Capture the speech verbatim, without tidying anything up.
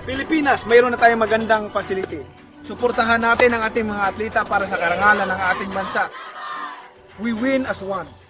Pilipinas, mayroon na tayong magandang facility. Suportahan natin ang ating mga atleta para sa karangalan ng ating bansa. We win as one.